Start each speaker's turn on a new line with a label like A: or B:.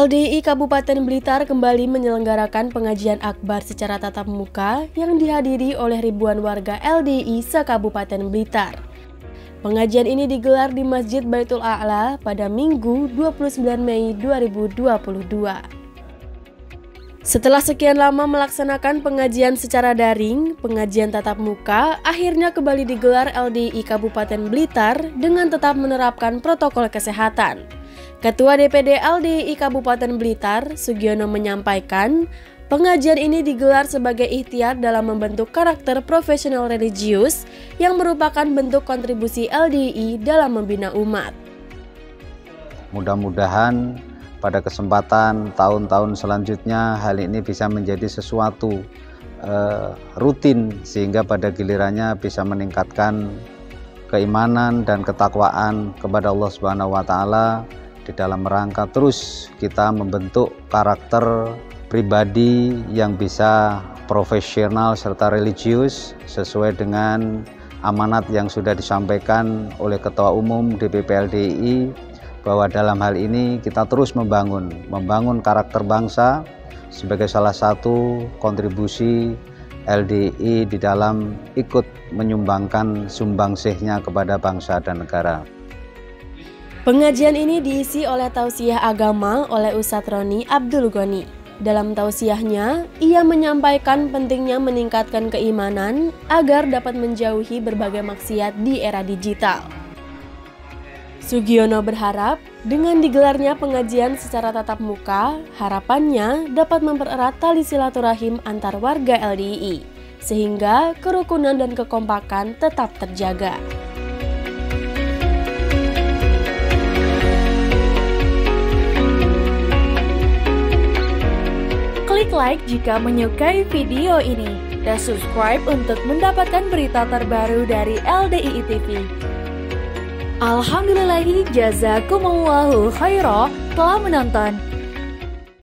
A: LDI Kabupaten Blitar kembali menyelenggarakan pengajian akbar secara tatap muka yang dihadiri oleh ribuan warga LDI se-Kabupaten Blitar. Pengajian ini digelar di Masjid Baitul A'la pada Minggu 29 Mei 2022. Setelah sekian lama melaksanakan pengajian secara daring, pengajian tatap muka akhirnya kembali digelar LDI Kabupaten Blitar dengan tetap menerapkan protokol kesehatan. Ketua DPD LDI Kabupaten Blitar, Sugiono menyampaikan, pengajian ini digelar sebagai ikhtiar dalam membentuk karakter profesional religius yang merupakan bentuk kontribusi LDI dalam membina umat.
B: Mudah-mudahan pada kesempatan tahun-tahun selanjutnya hal ini bisa menjadi sesuatu rutin sehingga pada gilirannya bisa meningkatkan keimanan dan ketakwaan kepada Allah Subhanahu wa taala di dalam rangka terus kita membentuk karakter pribadi yang bisa profesional serta religius sesuai dengan amanat yang sudah disampaikan oleh Ketua Umum DPP LDI bahwa dalam hal ini kita terus membangun karakter bangsa sebagai salah satu kontribusi LDI di dalam ikut menyumbangkan sumbangsihnya kepada bangsa dan negara.
A: Pengajian ini diisi oleh tausiah agama oleh Ustadz Roni Abdul Ghani. Dalam tausiahnya, ia menyampaikan pentingnya meningkatkan keimanan agar dapat menjauhi berbagai maksiat di era digital. Sugiono berharap dengan digelarnya pengajian secara tatap muka, harapannya dapat mempererat tali silaturahim antar warga LDI, sehingga kerukunan dan kekompakan tetap terjaga.
C: Klik like jika menyukai video ini dan subscribe untuk mendapatkan berita terbaru dari LDII TV. Alhamdulillahi jazakumullahu khairah telah menonton.